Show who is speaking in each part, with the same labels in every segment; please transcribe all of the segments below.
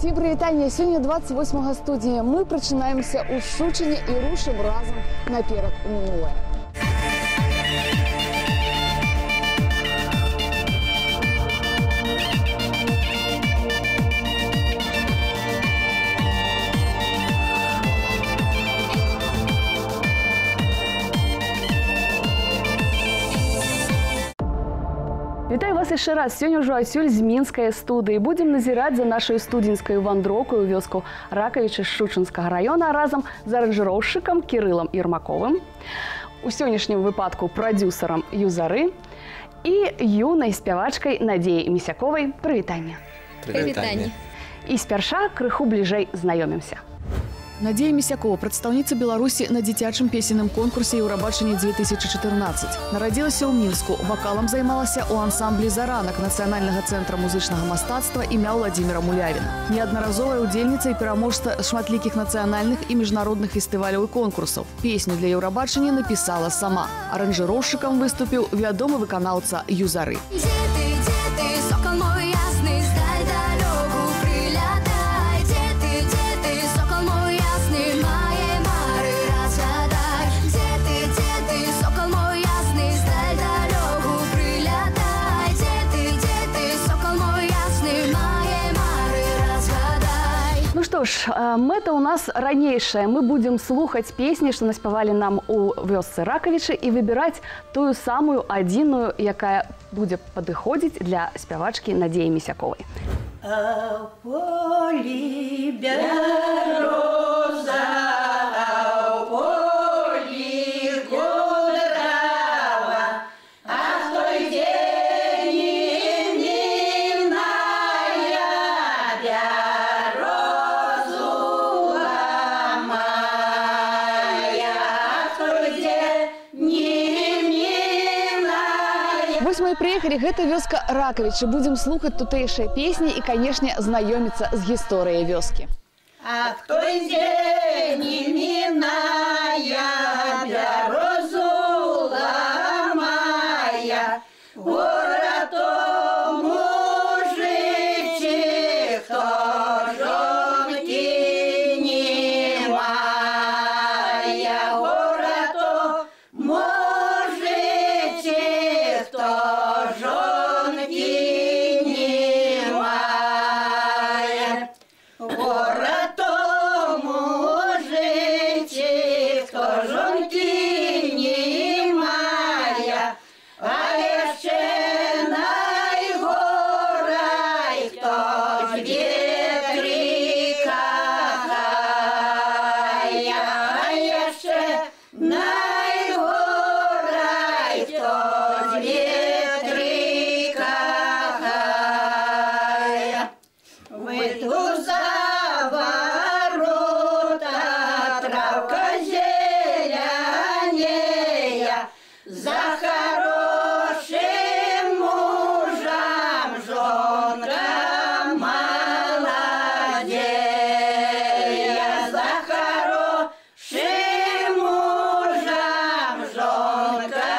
Speaker 1: Всім прывітанне. Сёння 28 студзеня. Мы прачынаемся ў Шчучыне і рушым разам наперад у мінулае. Вітаю вас яшчэ раз. Сёння ўжо адсюль з мінскай студыі. Будзем назіраць за нашай студзенскай вандроўкай у вёску Ракавічы Шчучынскага раёна разам з аранжыроўшчыкам Кірылам Ермаковым, у сённяшнім выпадку прадзюсарам Юзары і юнай спявачкай Надзеяй Місяковай. Прывітанне.
Speaker 2: Прывітанне.
Speaker 1: І спярша крыху бліжэй знаёмімся. Надзея Місякова, прадстаўніца Беларусі на дзіцячым песенным конкурсе «Еўрабачанне 2014». Нарадзілася ў Мінску, вакалам займалася ў ансамблі «Заранак» Нацыянальнага цэнтра музычнага мастацтва імя Владзіміра Мулявіна. Неаднаразовая ўдзельніца і пераможца шматлікіх нацыянальных і міжнародных фестываляў і конкурсаў. Песню для Еўрабачання напісала сама. Аранжыроўшчыкам выступіў вядомы выканаўца Юзары. Што ж, мэта ў нас ранейшая. Мы будзем слухаць песні, што наспявалі нам у вёсцы Ракавічы, і выбіраць тую самую адзіную, якая будзе падыходзіць для спявачкі Надзеі Місяковай.
Speaker 3: А полі бяроза, а полі кудрава, а в той день именная бярозу ламая, а в той день именная.
Speaker 1: Вось мы і прыехалі, гэта вёска Ракавічы. Будзем слухаць тутэйшыя песні і, канешне, знаёміцца з гісторыяй вёскі.
Speaker 3: А в той день именная бярозу ламая, город мужичі, хто жонки не має, город мужичі, хто жонки не має, город мужичі, хто жонки не має, а ще найгорай, хто ж вітрі кахає, а ще найгорай, хто ж вітрі кахає. Вийду за ворота, травка зеленея, за хорошим мужем жонка молодея, за хорошим мужем жонка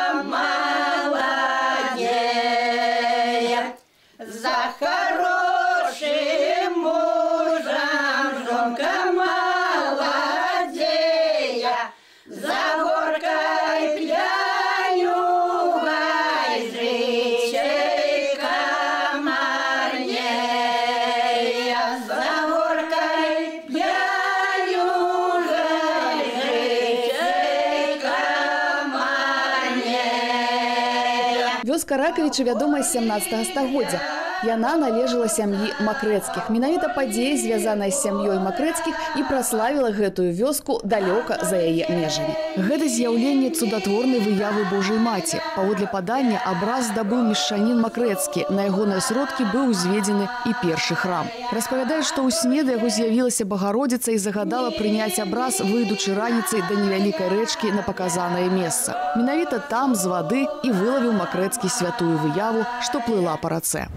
Speaker 3: молодея, за хорошим мужем жонка молодея, за горкой пьянюгой жичей комарнея, за горкой пьянюгой жичей комарнея.
Speaker 1: Вёска Ракавічы вядомая з 17 стагоддзя. Яна належала сям'і Макрэцкіх. Менавіта падзея, звязаная з сям'ёй Макрэцкіх, і праславіла гэтую вёску далёка за яе межамі. Гэта з'яўленне цудатворнай выявы Божай Маці. Паводле падання, абраз здабыў мешчанін Макрэцкі. На ягоныя сродкі быў узведзены і першы храм. Распавядаюць, што ў сне да яго з'явілася Багародзіца і загадала прыняць абраз, выйдучы раніцай да невялікай рэчкі на паказанае месца. Менавіта там з вады і вылавіў Макрэцкі святую выяву, што плыла па рацэ.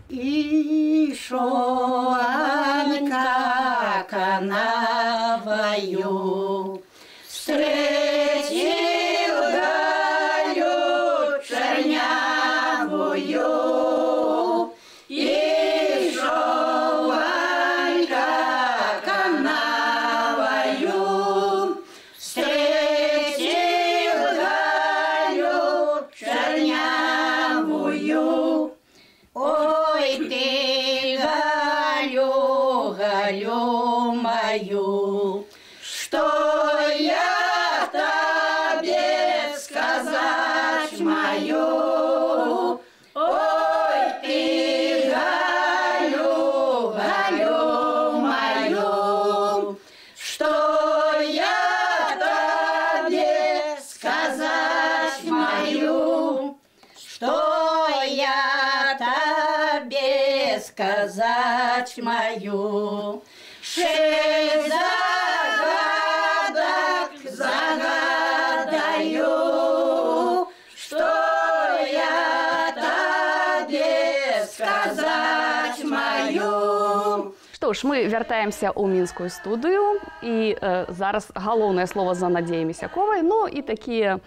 Speaker 3: Ішов Анька канавою, встретил Галю чернявую, ішов что я тебе сказать мою. 6 загадок загадаю, что я тебе сказать мою.
Speaker 2: Што ж, мы вяртаемся ў мінскую студыю і зараз галоўнае слово за Надзеяй Місяковай, ну і такія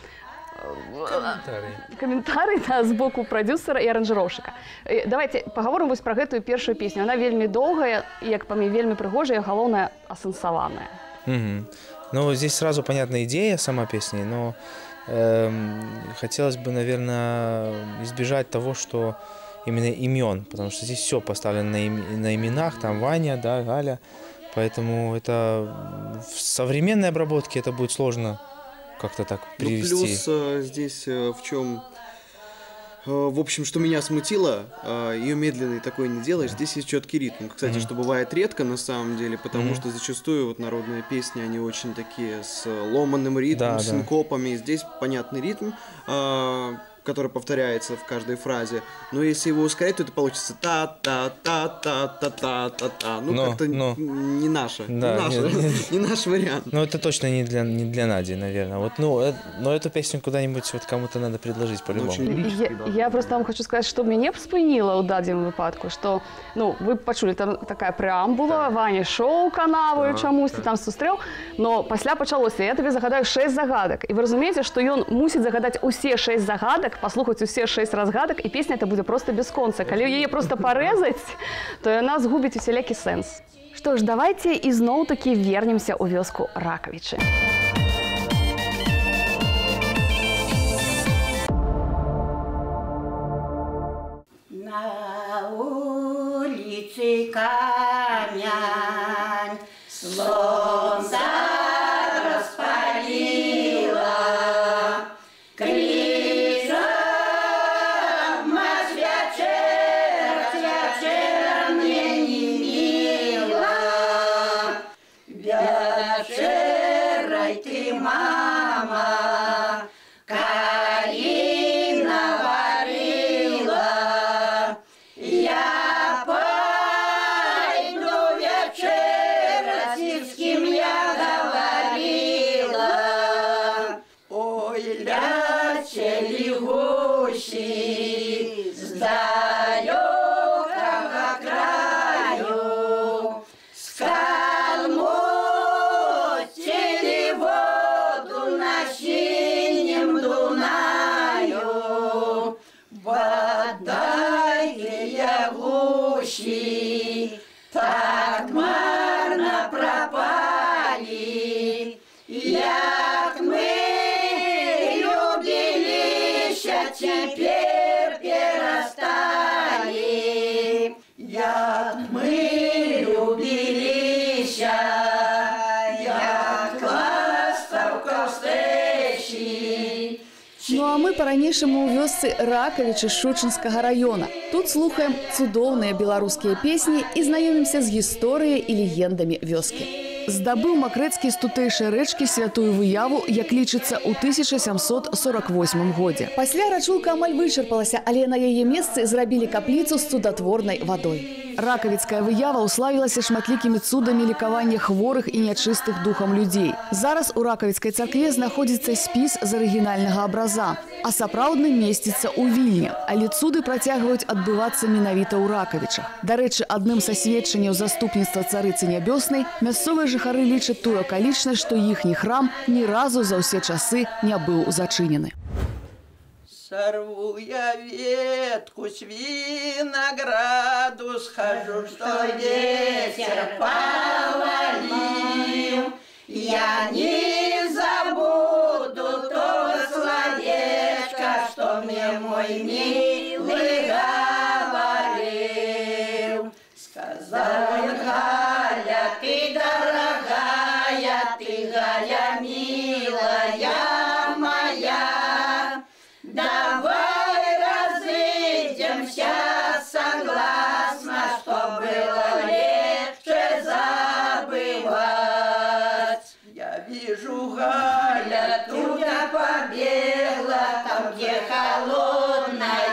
Speaker 2: каментары з боку прадюсера і аранжыроўшчыка. Давайте пагаворым вось пра гэтую першую песню. Она вельмі доўгая, як па мне, вельмі прыгожая, галоўнае асэнсаваная.
Speaker 4: Ну, здесь сразу понятна идея сама песни, но хотелось бы, наверное, избежать того, что именно имен, потому что здесь все поставлено на именах, там Ваня, да, Галя, поэтому это в современной обработке это будет сложно как-то так привести.
Speaker 5: Ну, плюс здесь в чем, в общем, что меня смутило, ее медленный такой не делаешь, здесь есть четкий ритм, кстати, что бывает редко на самом деле, потому что зачастую вот народные песни, они очень такие с ломаным ритмом, с синкопами, здесь понятный ритм, который повторяется в каждой фразе, но если его ускорять, то это получится та-та-та-та-та-та-та-та. Ну, как-то не наше,
Speaker 4: да,
Speaker 5: не наш вариант.
Speaker 4: Ну, это точно не для Нади, наверное. Вот, но эту песню куда-нибудь вот кому-то надо предложить по-любому.
Speaker 2: Я просто вам хочу сказать, что мяне б спыніла ў дадзеным выпадку, что, ну, вы пачулі, там такая преамбула, Ваня шоу канавою чамусьці там сустрэў, но пасля пачалося, я табе загадаю 6 загадак, і вы разумееце, што ён мусіць загадаць усе 6 загадак, паслухаць усе 6 разгадак, і песня это будзе просто бясконца. Калі яе просто парэзаць, то яна згубіць усялякі сэнс. Што ж, давайте ізноў-такі вернемся ў вёску Ракавічы.
Speaker 3: На улице камень, солнце распалило, вечерой ты, мама, коли наварила, я пойду вечерать, с кем я говорила. Ой, летели гуси с далекого краю, так марно пропали, як мы любились, а теперь перестали. Як мы любились, як ластовка встречи.
Speaker 1: Ну а мы по-ранейшаму ў вёсцы Ракавічы Шучынскага района. Тут слухаем цудоўныя беларускія песні і знаёмімся з гісторыяй і легендамі вёскі. Здабыў Макрэцкі з тутэйшай рэчкі святую выяву, як лічыцца, ў 1748 годзе. Пасля рачулка амаль вычарпалася, але на яе месцы зрабілі капліцу з цудатворнай вадой. Ракавіцкая выява ўславілася шматлікімі цудамі лікавання хворых і нячыстых духам людзей. Зараз у Ракавіцкай царкве знаходзіцца спіс з арыгінальнага абраза, а сапраўдны месціцца ў Вільні, але цуды працягваюць адбывацца менавіта ў Ракавічах. Дарэчы, адным са сведчанняў заступніцтва царыцы нябёснай мясцовыя жыхары лічаць тую акалічнасць, што іхні храм ні разу за ўсе часы не быў зачынены.
Speaker 6: Сорву я ветку с винограду, схожу, что ветер повалил. Я не забуду то словечко, что мне мой милый говорил. Сказал: Галя, ты дорогая, ты, Галя, милая моя, давай разыдемся согласно, что было легче забывать. Я вижу, Галя, туда побегла, там, где холодная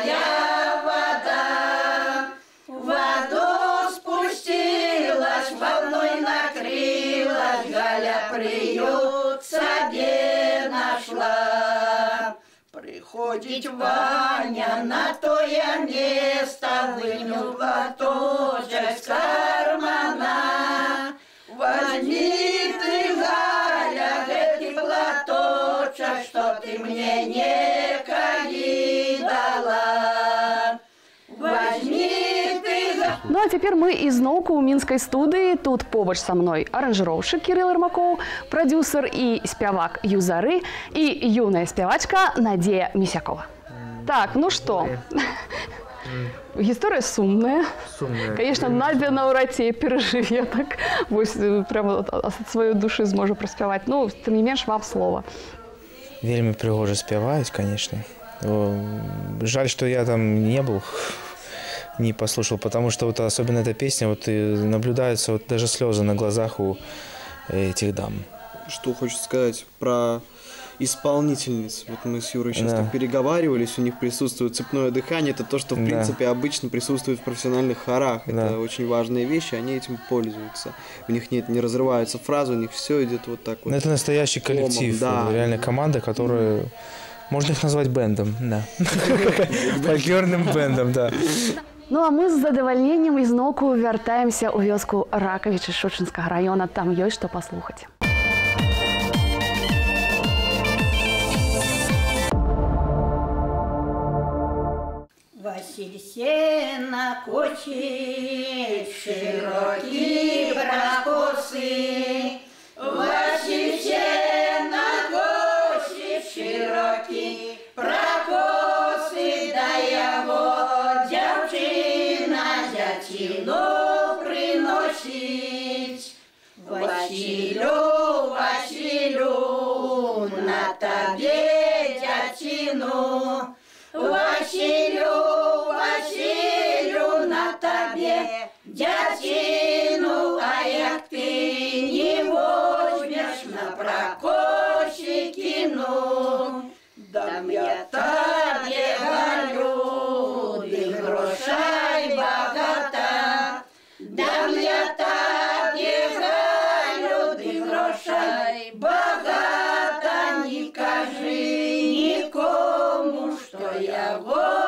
Speaker 6: сходить, Ваня, на тое место, вынул платочек с кармана. Возьми ты, Галя, эти платочек, что ты мне некогда дала. Возьми ты, Галя.
Speaker 2: Ну а цяпер мы ізноўку ў мінскай студыі. Тут побач са мной аранжыроўшчык Кірыл Ірмакоў, прадюсер і спявак Юзары і юная спявачка Надзея Місякова. Так, ну што? Гісторыя сумная. Конечно, Надя наўрад ці перажыве так. Вось прямо ад сваёй душы зможа праспяваць. Ну, тым не менш, вам слова.
Speaker 4: Вельмі прыгожа спяваюць, конечно. Жаль, что я там не был, не послушал, потому что вот особенно эта песня, вот наблюдаются вот даже слезы на глазах у этих дам.
Speaker 5: Что хочется сказать про исполнительниц. Вот мы с Юрой сейчас так переговаривались, у них присутствует цепное дыхание. Это то, что, в принципе, обычно присутствует в профессиональных хорах. Это очень важные вещи, они этим пользуются. У них не разрываются фразы, у них все идет вот так вот.
Speaker 4: Это настоящий коллектив, реально команда, которая... Можно их назвать бэндом, да. Фольклорным бэндом, да.
Speaker 2: Ну а мы з задавальненнем ізноўку вяртаемся ў вёску Ракавічы Шучынскага раёна. Там ёсць што паслухаць.
Speaker 6: Василь сена кочит, широкий прокосы. Василь сена кочит, широкий прокосы, да его девчина зятину приносить. Василю, Василю, на тебе дятину. Василю, Василю, на тебе дятину, а як ты не возьмешь на прокосикину, дам я тебе, Галю, ты грошай богата, дам я тебе, Галю, ты грошай богата, не кажи никому, что я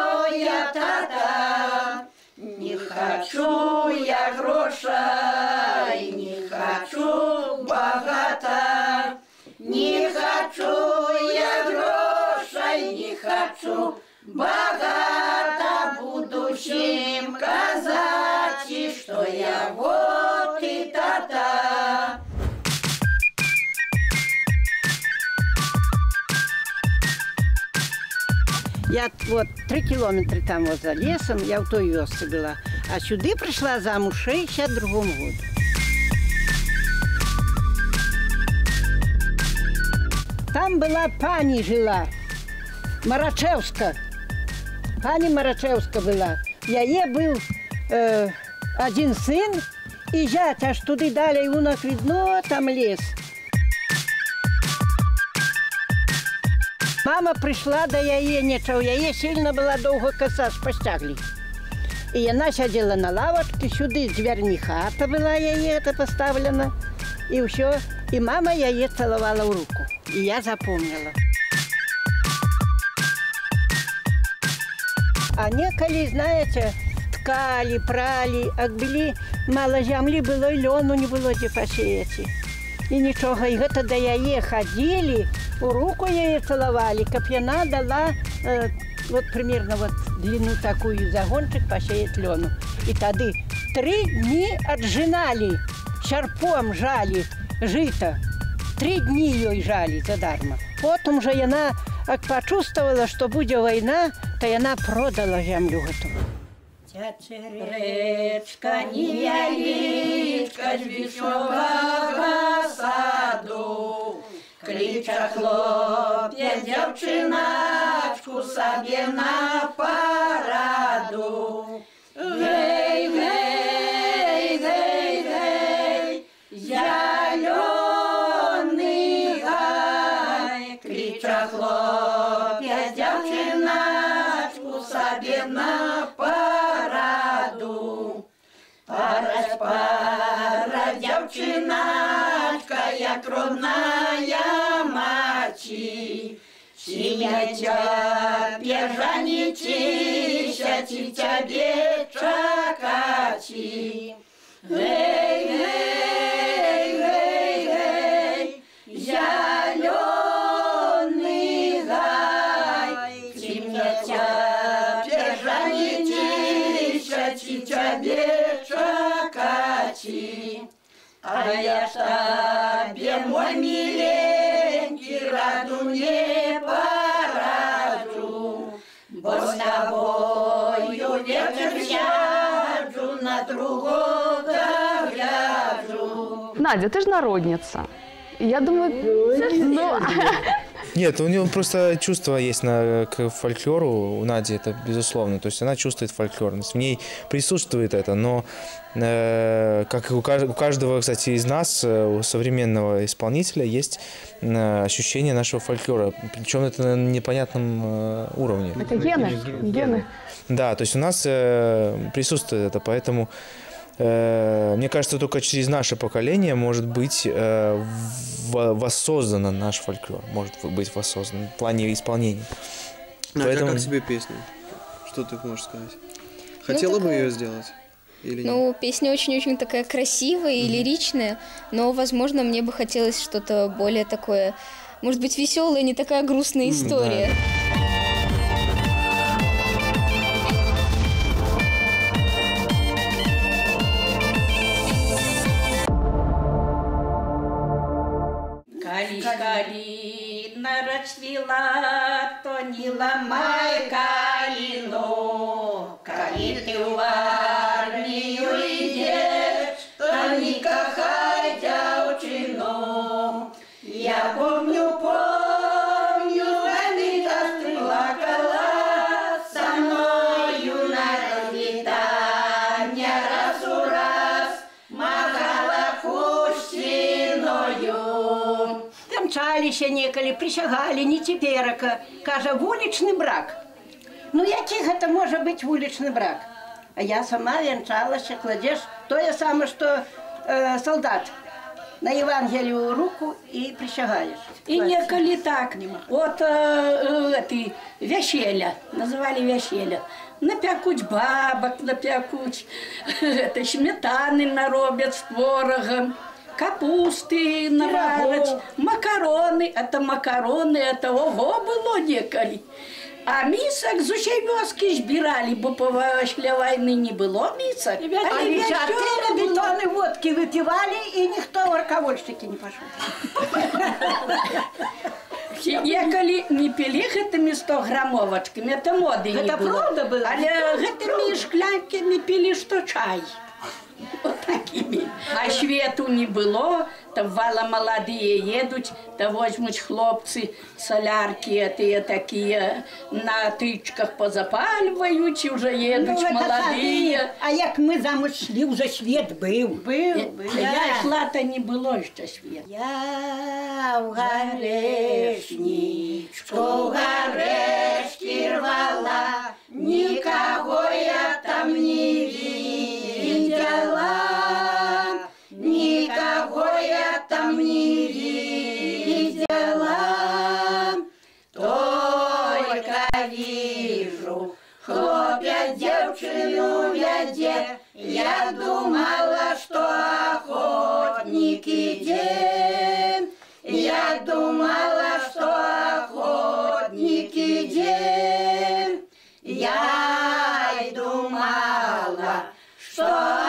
Speaker 6: тата. Не хочу я грошей, не хочу богата, не хочу я грошей, не хочу богата, буду всем казать, что я вот и тата.
Speaker 7: Я вот 3 километра там вот за лесом, я в той вёсце была. А сюда пришла замуж в 62 году. Там была пани жила, Марачевска. Пани Марачевска была. Яе был один сын и зять, аж туды далее унак видно, там лес. Мама пришла до яєніча, у яе сильно была долго коса, спостягли. И она сидела на лавочке, сюда дверь хата была яе это поставлена, и все. И мама яе целовала в руку, и я запомнила. А неколи, знаете, ткали, прали, а были мало земли было, и льону не было где посеять. И ничего, и это до яе ходили, у руку яе целовали, каб яна дала вот примерно вот длину такую загончик посеять льону. И тады 3 дни отжинали, шарпом жали жито. 3 дни ее жали задарма. Потом же яна, как почувствовала, что будет война, то яна продала землю эту.
Speaker 6: Речка невеличка з вишневого саду, клича хлопець дзяўчыначку сабе на параду. Гей, гей, гей, гей, зялёны гай, клича хлопець дзяўчыначку сабе на параду. Парась, пара, дзяўчыначка, як родная маці, Сім'я п'яжаніті, тебе чакаті. Гей, гей, гей, гей, зеленый гай. Сім'я п'яжаніті, тебе чакаті. А я ж тебе, мой миленький, раду не пораджу, бо с тобою вечер сяджу, на другого гляжу.
Speaker 2: Надя, ты же народница. Я думаю, ну...
Speaker 4: Нет, у нее просто чувство есть к фольклору, у Нади это безусловно. То есть она чувствует фольклорность, в ней присутствует это, но как и у каждого, кстати, из нас, у современного исполнителя, есть ощущение нашего фольклора, причем это на непонятном уровне.
Speaker 2: Это гены. Да,
Speaker 4: то есть у нас присутствует это, поэтому... Мне кажется, только через наше поколение может быть воссоздан наш фольклор, может быть воссоздан в плане исполнения.
Speaker 5: Поэтому... А как тебе песня? Что ты можешь сказать? Хотела бы ее сделать? Или
Speaker 8: нет? Песня очень-очень такая красивая и лиричная, но, возможно, мне бы хотелось что-то более такое, может быть, веселое, не такая грустная история.
Speaker 4: Да.
Speaker 6: Калина расцвела, то не ломай калину. Коли ты в армию идешь, то не кахай девчину. Я помню, Анита, ты плакала со мною на развитание, раз махала хустиною.
Speaker 7: Мчаліся некалі, присягалі, не цяперака. Кажа, вулічны брак. Ну, які гэта можа быць вулічны брак? А я сама вянчалася, кладзеш тое самае, што салдат. На Евангелию руку и присягаешь.
Speaker 6: И неколи так, вот вяселя, называли вяселя. Напекуть бабок, напекуть, это сметаны наробят с творогом. Капусты наварить, макароны, это ого было неколи. А мисок з усей вёски збирали, бо після війни не було мисок.
Speaker 7: А ведь 4 бетоны водки выпивали, и никто в алкогольщики не пошел.
Speaker 6: Неколи не пили гэтымі 100-грамовочками, это моды не было.
Speaker 7: Это правда было?
Speaker 6: Але гэтымі шклянками пили, что чай. Вот такими. А свету не было, там вала молодые едут, то возьмут хлопцы солярки эти такие на тычках позапаливают, и уже едут молодые.
Speaker 7: А як мы замуж шли, уже свет был.
Speaker 6: Я шла-то не было еще свет.
Speaker 7: Я в горешничку горешки рвала, никого я там не видела, никого я там не видела, только вижу, хлопья девчину ведет, я думала, что охотник идет, я думала, что охотник идет, я и думала, что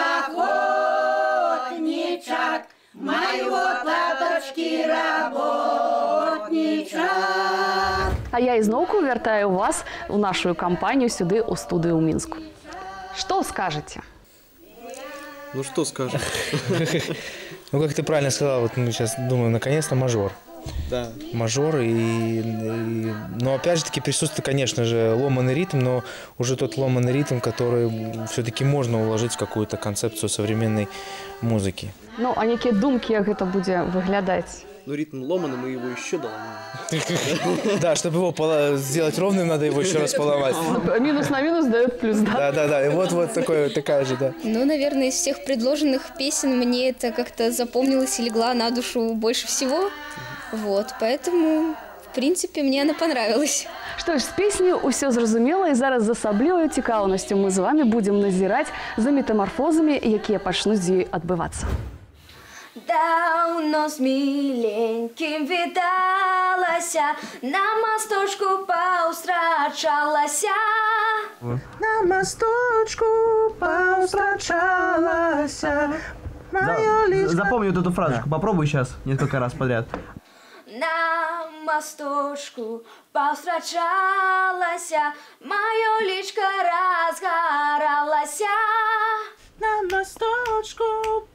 Speaker 7: охотничак моего таточки работничак.
Speaker 2: А я ізноўку вяртаю вас у нашу кампанію сюды у студыю ў Мінску. Что скажете?
Speaker 5: Ну что скажем?
Speaker 4: Ну как ты правильно сказала, вот мы сейчас думаем, наконец-то мажор.
Speaker 5: Да.
Speaker 4: Мажор но опять же таки присутствует, конечно же, ломаный ритм, но уже тот ломаный ритм, который все-таки можно уложить в какую-то концепцию современной музыки.
Speaker 2: Ну, а некие думки, как это будет выглядать?
Speaker 5: Ну, ритм ломаный, мы его еще доломаем.
Speaker 4: Да, чтобы его сделать ровным, надо его еще раз поломать.
Speaker 2: Минус на минус дает плюс, да?
Speaker 4: Да, и вот такая же, да.
Speaker 8: Ну, наверное, из всех предложенных песен мне это как-то запомнилось и легла на душу больше всего. Вот, поэтому в принципе, мне она понравилась.
Speaker 2: Што ж, з песнею ўсё зразумела, і зараз з асаблівай цікаўнасцю мы з вами будзем назіраць за метамарфозамі, якія пачнуць з ёй адбывацца.
Speaker 9: Давно с миленьким видалася, на мосточку поустрачалася.
Speaker 10: На мосточку поустрачалася. Запомни вот эту фразочку, попробуй сейчас несколько раз подряд.
Speaker 9: На мосточку поустрачалася, моё личко разгоралася.
Speaker 10: На мосточку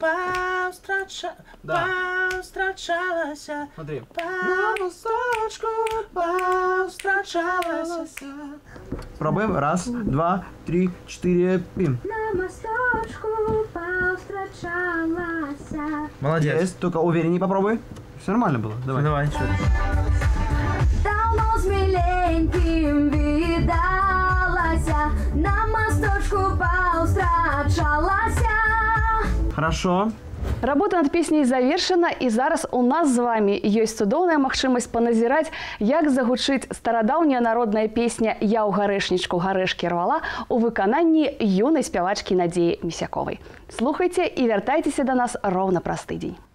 Speaker 10: поустрачалася. Смотри. На мосточку поустрачалася. Пробуем. Раз, два, три, четыре, пим.
Speaker 9: На мосточку поустрачалася.
Speaker 10: Молодец. Есть, только увереннее попробуй. Все нормально было. Давай. Давай, еще.
Speaker 9: Давно с миленьким видалася, на мосточку поустрачалася.
Speaker 10: Хорошо.
Speaker 2: Работа над песней завершана, і зараз у нас з вами ёсць цудоўная магчымасць паназіраць, як загучыць старадаўняя народная песня «Я ў гарэшнічку гарэшкі рвала» у выкананні юнай спявачкі Надзеі Місяковай. Слухайце і вяртайцеся да нас роўна праз тыдзень.